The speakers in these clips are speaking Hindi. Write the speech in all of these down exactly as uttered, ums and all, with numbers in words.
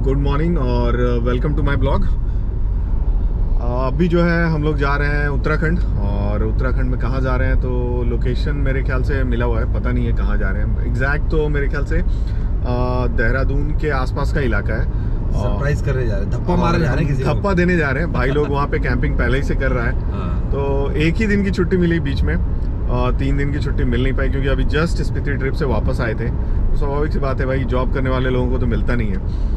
गुड मॉर्निंग और वेलकम टू माय ब्लॉग। अभी जो है हम लोग जा रहे हैं उत्तराखंड, और उत्तराखंड में कहाँ जा रहे हैं तो लोकेशन मेरे ख्याल से मिला हुआ है, पता नहीं है कहाँ जा रहे हैं एग्जैक्ट, तो मेरे ख्याल से देहरादून के आसपास का इलाका है। सरप्राइज करने जा रहे हैं, धप्पा मारने जा रहे हैं, किसी को धप्पा देने जा रहे हैं। भाई लोग वहाँ पे कैंपिंग पहले ही से कर रहा है, तो एक ही दिन की छुट्टी मिली बीच में, आ, तीन दिन की छुट्टी मिल नहीं पाई क्योंकि अभी जस्ट स्पीति ट्रिप से वापस आए थे। तो स्वाभाविक सी बात है भाई, जॉब करने वाले लोगों को तो मिलता नहीं है।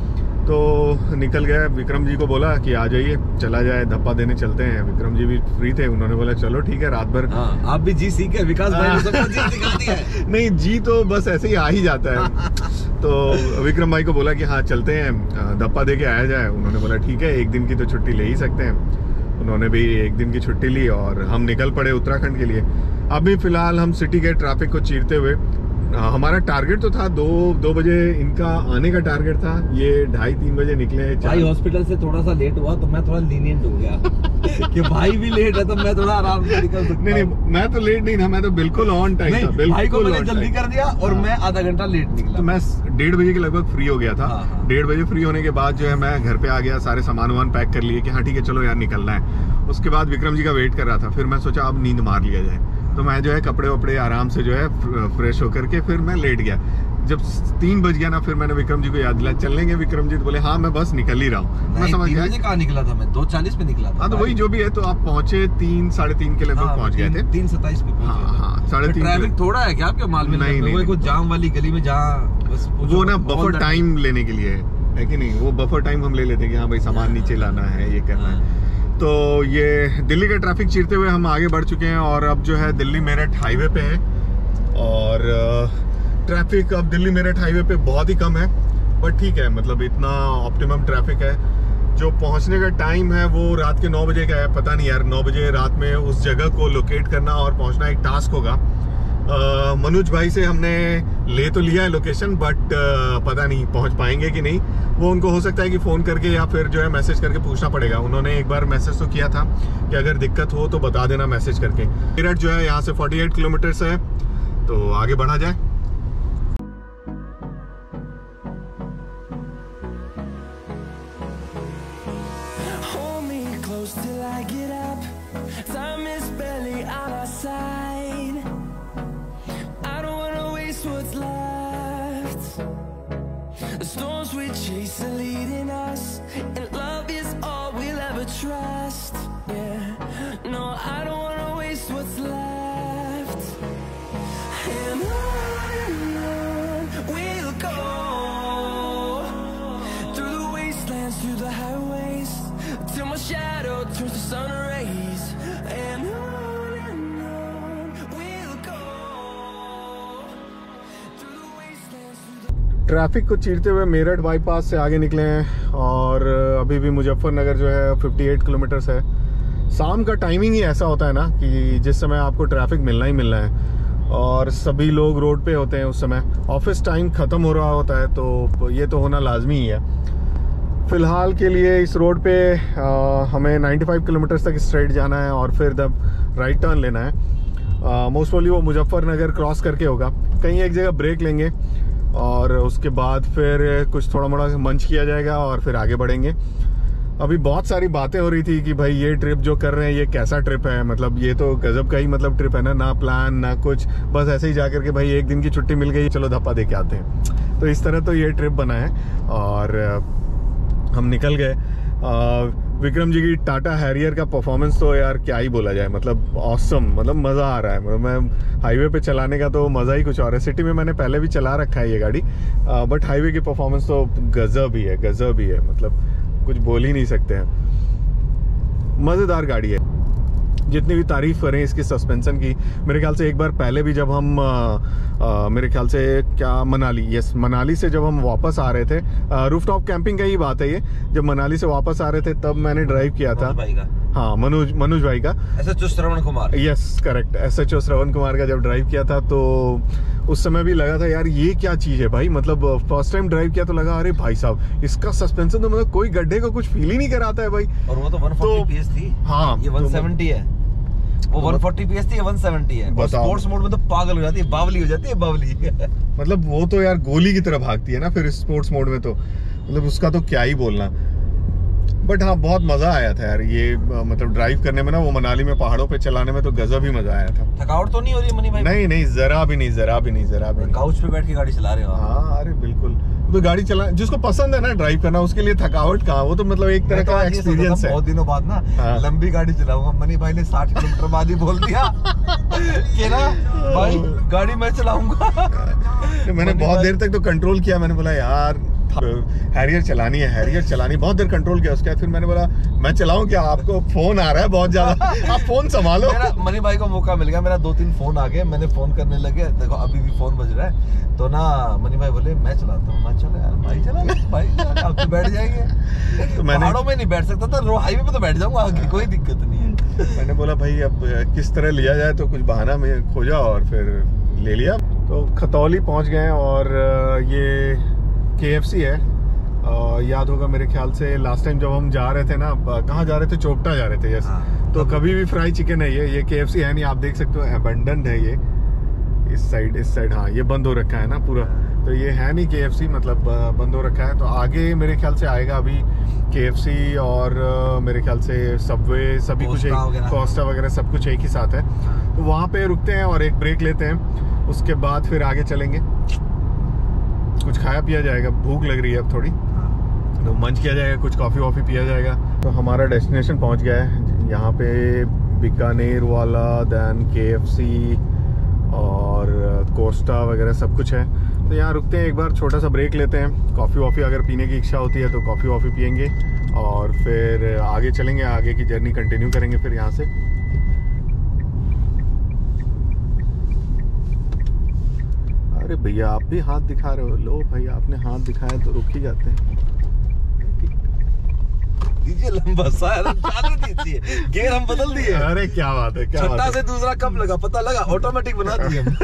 तो निकल गया, विक्रम जी को बोला कि आ जाइए, चला जाए, धप्पा देने चलते हैं। विक्रम जी भी फ्री थे, उन्होंने बोला चलो ठीक है, रात भर। हाँ, आप भी जी सीखे, विकास भाई ने सबको जी सिखाती है। नहीं, जी तो बस ऐसे ही आ ही जाता है। तो विक्रम भाई को बोला कि हाँ चलते हैं, धप्पा दे के आया जाए। उन्होंने बोला ठीक है, एक दिन की तो छुट्टी ले ही सकते हैं। उन्होंने भी एक दिन की छुट्टी ली और हम निकल पड़े उत्तराखंड के लिए। अभी फिलहाल हम सिटी के ट्रैफिक को चीरते हुए, हमारा टारगेट तो था दो दो बजे इनका आने का टारगेट था, ये ढाई तीन बजे निकले। भाई हॉस्पिटल से थोड़ा सा लेट हुआ तो मैं थोड़ा लीनियंट हो गया कि भाई भी लेट है तो मैं थोड़ा आराम से निकल सकता हूं। नहीं नहीं, मैं तो लेट नहीं था, मैं तो बिल्कुल ऑन टाइम था। बिल्कुल भाई को मैंने जल्दी कर दिया और मैं आधा घंटा लेट निकला। तो मैं डेढ़ बजे के लगभग फ्री हो गया था। डेढ़ बजे फ्री होने के बाद जो है मैं घर पे आ गया, सारे सामान वामान पैक कर लिए कि हाँ ठीक है चलो यार निकलना है। उसके बाद विक्रम जी का वेट कर रहा था, फिर मैं सोचा अब नींद मार लिया जाए, तो मैं जो है कपड़े वपड़े आराम से जो है फ्रेश होकर के फिर मैं लेट गया। जब तीन बज गया ना, फिर मैंने विक्रम जी को याद दिलाया चलेंगे। विक्रम जी तो बोले हाँ मैं बस निकल ही रहा हूँ। मैं समझ गया कहाँ निकला था मैं, दो चालीस पे निकला था। हाँ तो वही जो भी है, तो आप पहुंचे तीन साढ़े तीन के लगभग पहुंच गए थे। तीन सत्ताईस पे पहुंचे। हाँ हाँ, साढ़े तीन। ट्रैफिक थोड़ा है क्या आपके माल में? नहीं नहीं, कुछ जाम वाली गली में जहाँ वो ना बफर टाइम लेने के लिए है कि नहीं, वो बफर टाइम हम ले लेते हैं कि हाँ भाई सामान नीचे लाना है, ये करना है। तो ये दिल्ली का ट्रैफिक चीरते हुए हम आगे बढ़ चुके हैं और अब जो है दिल्ली मेरठ हाईवे पे है। और ट्रैफिक अब दिल्ली मेरठ हाईवे पे बहुत ही कम है, बट ठीक है, मतलब इतना ऑप्टिमम ट्रैफिक है। जो पहुंचने का टाइम है वो रात के नौ बजे का है। पता नहीं यार, नौ बजे रात में उस जगह को लोकेट करना और पहुंचना एक टास्क होगा। मनोज भाई से हमने ले तो लिया है लोकेशन, बट पता नहीं पहुंच पाएंगे कि नहीं। वो उनको हो सकता है कि फ़ोन करके या फिर जो है मैसेज करके पूछना पड़ेगा। उन्होंने एक बार मैसेज तो किया था कि अगर दिक्कत हो तो बता देना मैसेज करके। मेरठ जो है यहाँ से अड़तालीस किलोमीटर है, तो आगे बढ़ा जाए। What's left? The storms we chase are leading us, and love is all we'll ever trust. Yeah, no, I don't wanna waste what's left. And on and on we'll go, through the wastelands, through the highways, till my shadow turns to sun rays. And on traffic को चीरते हुए मेरठ बाईपास से आगे निकले हैं और अभी भी मुजफ्फरनगर जो है अट्ठावन किलोमीटर है। शाम का टाइमिंग ही ऐसा होता है ना कि जिस समय आपको ट्रैफिक मिलना ही मिलना है और सभी लोग रोड पे होते हैं उस समय। ऑफिस टाइम ख़त्म हो रहा होता है, तो ये तो होना लाजमी ही है। फ़िलहाल के लिए इस रोड पे आ, हमें पचानवे किलोमीटर तक स्ट्रेट जाना है और फिर तब राइट टर्न लेना है। मोस्ट प्रोबेबली वो मुजफ्फरनगर क्रॉस करके होगा, कहीं एक जगह ब्रेक लेंगे और उसके बाद फिर कुछ थोड़ा मोड़ा मंच किया जाएगा और फिर आगे बढ़ेंगे। अभी बहुत सारी बातें हो रही थी कि भाई ये ट्रिप जो कर रहे हैं ये कैसा ट्रिप है, मतलब ये तो गजब का ही मतलब ट्रिप है ना, ना प्लान ना कुछ, बस ऐसे ही जाकर के भाई एक दिन की छुट्टी मिल गई चलो धप्पा दे के आते हैं। तो इस तरह तो ये ट्रिप बना है और हम निकल गए। विक्रम जी की टाटा हैरियर का परफॉर्मेंस तो यार क्या ही बोला जाए, मतलब ऑसम, मतलब मज़ा आ रहा है। मतलब मैं हाईवे पे चलाने का तो मज़ा ही कुछ और है। सिटी में मैंने पहले भी चला रखा है ये गाड़ी, बट हाईवे की परफॉर्मेंस तो गजब ही है, गजब ही है, मतलब कुछ बोल ही नहीं सकते हैं। मज़ेदार गाड़ी है, जितनी भी तारीफ करें इसकी सस्पेंशन की। मेरे ख्याल से एक बार पहले भी जब हम आ, आ, मेरे ख्याल से क्या मनाली, यस मनाली से जब हम वापस आ रहे थे, रूफटॉप कैंपिंग का ही बात है ये, जब मनाली से वापस आ रहे थे तब मैंने ड्राइव किया था। भाई का हाँ, मनोज मनोज भाई का, S H O Shravan Kumar, yes correct, S H O Shravan Kumar का जब ड्राइव किया था तो उस समय भी लगा था यार ये क्या चीज़ है भाई। मतलब फर्स्ट टाइम ड्राइव किया तो लगा अरे भाई साहब इसका सस्पेंसन तो मतलब कोई गड्ढे को कुछ फील ही नहीं कराता है भाई। और वो तो एक सौ चालीस पीएस थी। हाँ, ये एक सौ सत्तर है, वो एक सौ चालीस पीएस थी, एक सौ सत्तर है। स्पोर्ट्स मोड में तो पागल हो जाती है, बावली हो जाती है, बावली। मतलब वो तो यार गोली की तरह भागती है ना फिर स्पोर्ट्स मोड में तो। मतलब उसका तो क्या ही बोलना। बट हाँ बहुत मजा आया था यार ये मतलब ड्राइव करने में ना, वो मनाली में पहाड़ों पे चलाने में तो गजब ही मजा आया था। थकावट तो नहीं हो रही मनी भाई? नहीं नहीं जरा भी नहीं, जरा भी नहीं, जरा भी नहीं। काउच पे बैठ के गाड़ी चला रहे हो? हाँ अरे बिल्कुल, तो गाड़ी चला जिसको पसंद है ना ड्राइव करना, उसके लिए थकावट कहाँ, वो तो मतलब एक तरह का एक्सपीरियंस है। बहुत दिनों बाद ना हाँ। लंबी गाड़ी चलाऊंगा, मनी भाई ने साठ किलोमीटर बाद ही बोल दिया कि ना भाई गाड़ी मैं चलाऊंगा। मैंने बहुत देर तक तो कंट्रोल किया, मैंने बोला यार हैरियर चलानी है, हैरियर चलानी, बहुत देर कंट्रोल किया। उसके बाद फिर मैंने बोला मैं चलाऊं क्या, आपको फोन आ रहा है बहुत ज्यादा, आप फोन संभालो। मेरा मनी भाई को मौका मिल गया, मेरा दो तीन फोन आ गए, मैंने फोन करने लगे, देखो अभी भी फोन बज रहा है, तो ना मनी भाई बोले मैं चलाता हूँ। मैं चलो यार भाई चला भाई अब तो बैठ जाएंगे। तो मैंने पहाड़ों में नहीं बैठ सकता था, हाईवे पे तो बैठ जाऊंगा आगे, कोई दिक्कत नहीं है। मैंने बोला भाई अब किस तरह लिया जाए, तो कुछ बहाना में खोजा और फिर ले लिया। तो खतौली पहुंच गए और ये के एफ सी है, आ, याद होगा मेरे ख्याल से लास्ट टाइम जब हम जा रहे थे ना, कहाँ जा रहे थे, चोपटा जा रहे थे यस। हाँ, तो कभी भी फ्राई चिकन है ये ये के एफ सी है नहीं, आप देख सकते हो अबंडन्ड है ये इस साइड इस साइड। हाँ ये बंद हो रखा है ना पूरा, तो ये है नहीं के एफ सी, मतलब बंद हो रखा है। तो आगे मेरे ख्याल से आएगा अभी के एफ सी और मेरे ख्याल से सबवे, सभी कुछ एक, कोस्टा वगैरह सब कुछ एक ही साथ है। तो वहाँ पे रुकते हैं और एक ब्रेक लेते हैं, उसके बाद फिर आगे चलेंगे, कुछ खाया पिया जाएगा, भूख लग रही है अब थोड़ी, तो मंच किया जाएगा, कुछ कॉफ़ी वॉफ़ी पिया जाएगा। तो हमारा डेस्टिनेशन पहुंच गया है यहाँ पे, बीकानेर वाला, दैन के एफ सी और कोस्टा वगैरह सब कुछ है। तो यहाँ रुकते हैं, एक बार छोटा सा ब्रेक लेते हैं, कॉफ़ी वॉफ़ी अगर पीने की इच्छा होती है तो कॉफ़ी वॉफ़ी पियेंगे और फिर आगे चलेंगे, आगे की जर्नी कंटिन्यू करेंगे फिर यहाँ से। अरे भैया आप भी हाथ दिखा रहे हो, लो भाई आपने हाथ दिखाया तो रुक ही जाते हैं। दीजिए लंबा सा चालू दीजिए, गियर हम बदल दिए। अरे क्या बात है, क्या छठा से दूसरा कब लगा पता लगा, ऑटोमेटिक बना दिए हम।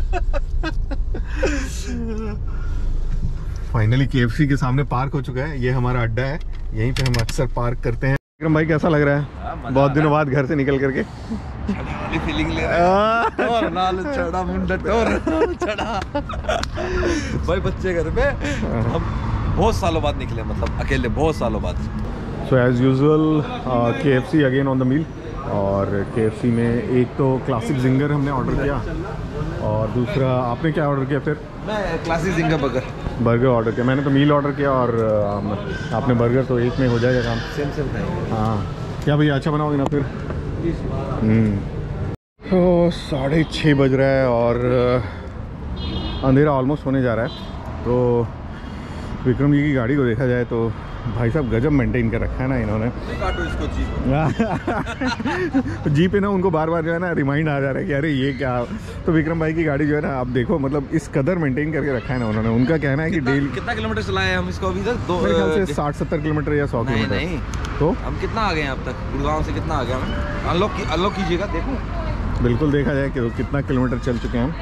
फाइनली के एफ सी के सामने पार्क हो चुका है, ये हमारा अड्डा है, यहीं पे हम अक्सर पार्क करते हैं। विक्रम भाई कैसा लग रहा है? आ, बहुत दिनों बाद घर से निकल करके वाली फीलिंग ले रहे हैं। और नाल चढ़ा मुंडा टोर चढ़ा भाई बच्चे घर पे, हम बहुत सालों बाद निकले, मतलब अकेले बहुत सालों बाद। So as usual K F C again on the meal, और के एफ सी में एक तो क्लासिक जिंगर हमने ऑर्डर किया और दूसरा आपने क्या ऑर्डर किया? फिर मैं classic zinger burger burger order किया, मैंने तो मील ऑर्डर किया और आपने बर्गर, तो एक में हो जाएगा काम। सेम सेम खाएंगे। हाँ क्या भैया अच्छा बनाओगे ना फिर? हम्म तो साढ़े छः बज रहा है और अंधेरा ऑलमोस्ट होने जा रहा है। तो विक्रम जी की गाड़ी को देखा जाए तो भाई साहब गजब मेंटेन कर रखा है ना इन्होंने। काटो इसको जी जी पे ना उनको बार बार जो है ना रिमाइंड आ जा रहा है कि अरे ये क्या। तो विक्रम भाई की गाड़ी जो है ना आप देखो, मतलब इस कदर मेंटेन करके रखा है ना उन्होंने। उनका कहना है कि डेली कितना किलोमीटर चलाए हम इसको अभी तक? दो मेरे ख्याल से साठ सत्तर किलोमीटर या सौ किलोमीटर। नहीं तो हम कितना आ गए अब तक? गुड़गांव से कितना आ गया? अनलॉक की अनलॉक कीजिएगा, देखो बिल्कुल देखा जाए कि कितना किलोमीटर चल चुके हैं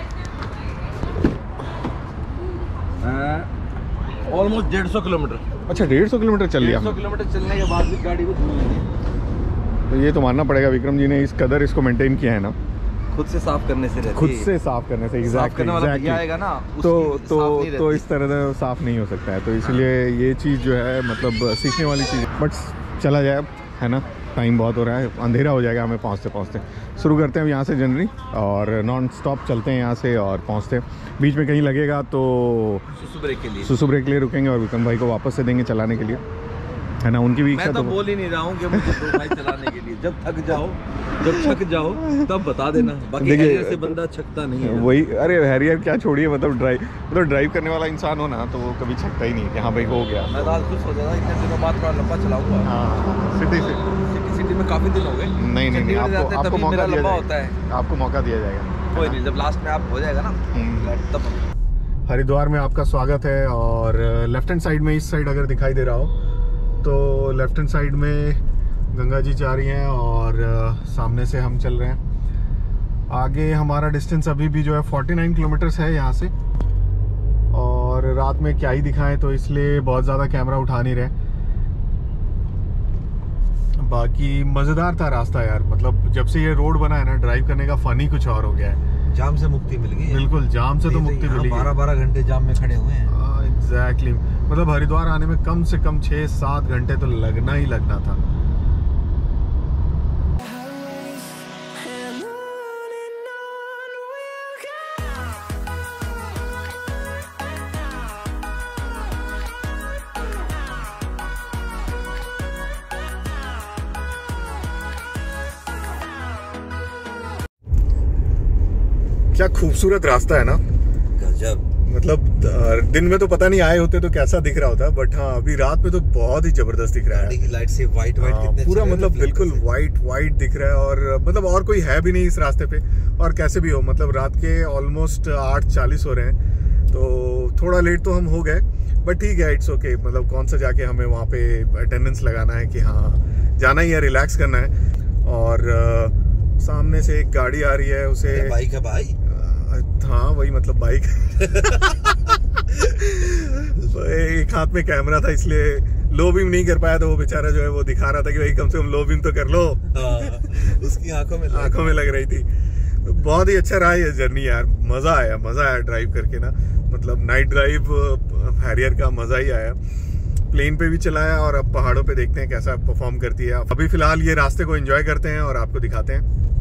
हम। ऑलमोस्ट डेढ़ सौ किलोमीटर। अच्छा डेढ़ सौ किलोमीटर चल लिया। डेढ़ सौ किलोमीटर चलने के बाद भी गाड़ी को धूल लगी। तो ये तो मानना पड़ेगा विक्रम जी ने इस कदर इसको मेंटेन किया है ना, खुद से साफ करने से रहती खुद है। से साफ करने से साफ करने वाला भैया आएगा ना, तो तो तो इस तरह से साफ नहीं हो सकता है। तो इसलिए ये चीज़ जो है मतलब सीखने वाली चीज़। बट चला जाए अब, है ना, टाइम बहुत हो रहा है, अंधेरा हो जाएगा हमें पहुंचते पहुंचते। शुरू करते हैं अब यहाँ से जर्नी और नॉन स्टॉप चलते हैं यहाँ से और पहुंचते हैं। बीच में कहीं लगेगा तो सुसु ब्रेक के लिए सुसु ब्रेक के लिए रुकेंगे और विक्रम भाई को वापस से देंगे चलाने के लिए, है ना। उनकी भी इच्छा। मैं तो, तो बोल ही नहीं रहा हूँ कि मुझे दो भाई चलाने के लिए। जब थक जाओ, जब थक जाओ तब बता देना, बाकी हैरियर से बंदा छकता नहीं है। वही, अरे हैरियर क्या छोड़िए, मतलब ड्राइव मतलब ड्राइव करने वाला इंसान हो ना तो वो कभी छकता ही नहीं कि हाँ भाई हो गया। मैं तो खुश हो जाता, इतने दिनों बाद थोड़ा लंबा चलाऊंगा। हाँ सिटी से सिटी सिटी में काफी दिन हो गए। नहीं नहीं नहीं आपको आपको मौका दिया होता है, आपको मौका दिया जाएगा। कोई नहीं, जब लास्ट में आप हो जाएगा ना तब। हरिद्वार में आपका स्वागत है। और लेफ्ट हैंड साइड में, इस साइड अगर दिखाई दे रहा हो तो लेफ्ट हैंड साइड में गंगा जी जा रही हैं और सामने से हम चल रहे हैं। आगे हमारा डिस्टेंस अभी भी जो है उनचास किलोमीटर्स है यहाँ से। और रात में क्या ही दिखाएं, तो इसलिए बहुत ज़्यादा कैमरा उठा नहीं रहे। बाकी मज़ेदार था रास्ता यार, मतलब जब से ये रोड बना है ना, ड्राइव करने का फन ही कुछ और हो गया है। जाम से मुक्ति मिल गई। बिल्कुल जाम से तो मुक्ति मिली। बारह बारह घंटे जाम में खड़े हुए हैं। Exactly exactly. मतलब हरिद्वार आने में कम से कम छः सात घंटे तो लगना ही लगना था। क्या खूबसूरत रास्ता है ना, गजब। मतलब दिन में तो पता नहीं आए होते तो कैसा दिख रहा होता, बट हाँ अभी रात में तो बहुत ही जबरदस्त दिख रहा है। की लाइट से वाइट वाइट कितने पूरा मतलब बिल्कुल वाइट वाइट दिख रहा है, और मतलब और कोई है भी नहीं इस रास्ते पे। और कैसे भी हो, मतलब रात के ऑलमोस्ट आठ चालीस हो रहे हैं, तो थोड़ा लेट तो हम हो गए, बट ठीक है, इट्स ओके। मतलब कौन सा जाके हमें वहाँ पे अटेंडेंस लगाना है कि हाँ जाना ही है, रिलैक्स करना है। और सामने से एक गाड़ी आ रही है, उसे बाइक है भाई। हाँ वही मतलब बाइक। एक हाथ में कैमरा था, इसलिए लो बीम नहीं कर पाया, तो वो बेचारा जो है वो दिखा रहा था कि भाई कम से कम लो बीम तो कर लो। उसकी आंखों में आंखों में लग रही थी। तो बहुत ही अच्छा रहा ये जर्नी यार, मजा आया, मजा आया ड्राइव करके ना। मतलब नाइट ड्राइव हैरियर का मजा ही आया। प्लेन पे भी चलाया, और अब पहाड़ों पे देखते हैं कैसा परफॉर्म करती है। अभी फिलहाल ये रास्ते को एंजॉय करते हैं और आपको दिखाते हैं।